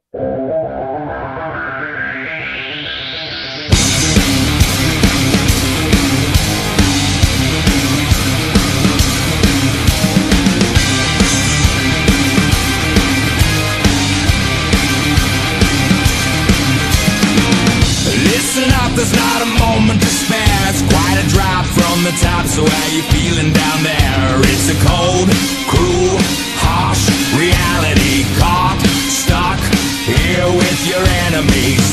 Listen up, there's not a moment to spare. It's quite a drop from the top, so how you feeling down there? It's a cold, cruel, harsh reality. Caught, stuck here with your enemies.